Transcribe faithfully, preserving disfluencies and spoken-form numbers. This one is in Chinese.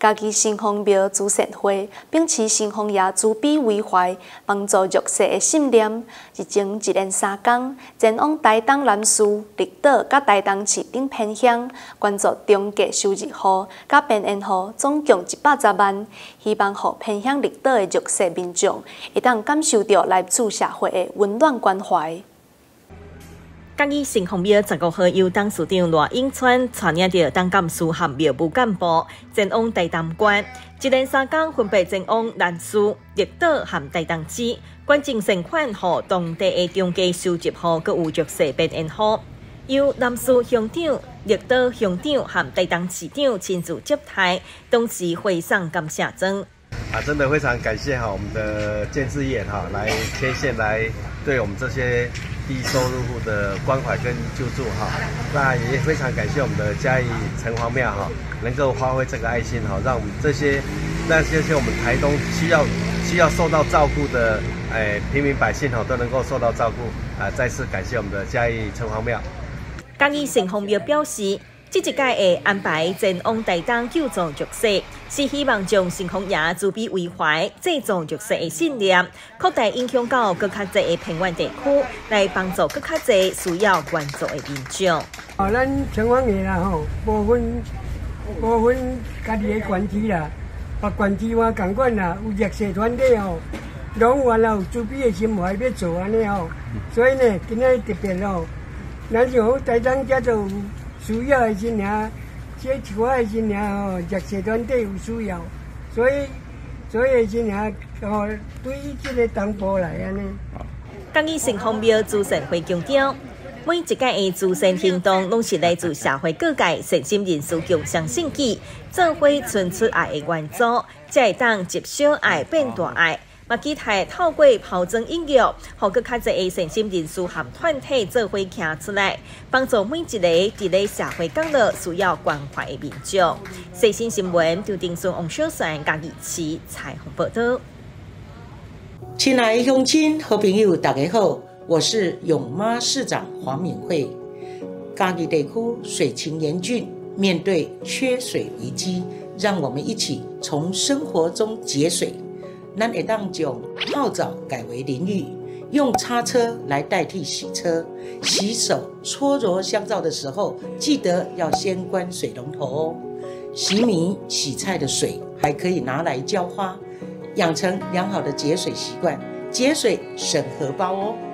家己信奉庙祖善会，秉持信奉爷慈悲为怀，帮助弱势的信念。日前一连三天，前往台东南屿、绿岛、甲台东市顶偏乡，捐助中价收入户、甲变烟户总共一百十万，希望互偏乡绿岛的弱势民众会当感受到来自社会的温暖关怀。 嘉义信奉庙十五号由董事长罗永川带领着董干事和庙务干部前往台东县，一连三天分别前往南屿、绿岛和台东市，捐赠善款予当地的中价收入户，佮有弱势变烟户。由南屿乡长、绿岛乡长和台东市长亲自接待，同时汇送感谢状。 啊，真的非常感谢哈我们的建制业哈来牵线来对我们这些低收入户的关怀跟救助哈。那也非常感谢我们的嘉义城隍庙哈，能够发挥这个爱心哈，让我们这些让这些我们台东需要需要受到照顾的哎平民百姓哈都能够受到照顾啊！再次感谢我们的嘉义城隍庙。 嘉义城隍庙表示，这一届的安排前往台东救助弱势，是希望将城隍爷慈悲为怀、制造弱势的信念，扩大影响到更较侪的偏远地区，来帮助更较侪需要援助的民众。 哦，咱城隍爷啦吼，无分无分家己的县市啦，别县市我共款啦，有弱势团体吼，拢有有慈悲的心怀要做安尼吼，所以呢，今仔特别吼，咱像台东遮就有需要的时呢，这一寡的时呢吼，弱势团体有需要，所以所以时呢吼，对于这个东部来安尼。 嘉义城隍庙慈善会强调，每一届的慈善行动，拢是来自社会各界善心人士共襄盛举，做伙存出爱的元素，才会当集小爱变大爱。嘛，期待透过抛砖引玉，互更较侪的善心人士和团体做伙行出来，帮助每一个伫咧社会角落需要关怀的民众。细心新闻，张定顺、王小璇、嘉义市采访报道。 亲爱的乡亲、好朋友，大家好，我是永妈市长黄敏惠。嘉义地区水情严峻，面对缺水危机，让我们一起从生活中节水。咱会当将泡澡改为淋浴，用擦车来代替洗车。洗手、搓揉香皂的时候，记得要先关水龙头哦。洗米、洗菜的水还可以拿来浇花，养成良好的节水习惯，节水省荷包哦。